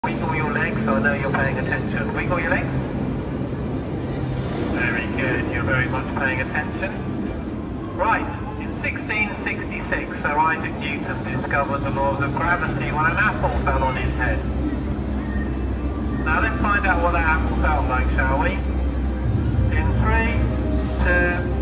Wiggle your legs, so I know you're paying attention. Wiggle your legs. Very good, you're very much paying attention. Right, in 1666, Sir Isaac Newton discovered the laws of gravity when an apple fell on his head. Now let's find out what that apple felt like, shall we? In 3, 2,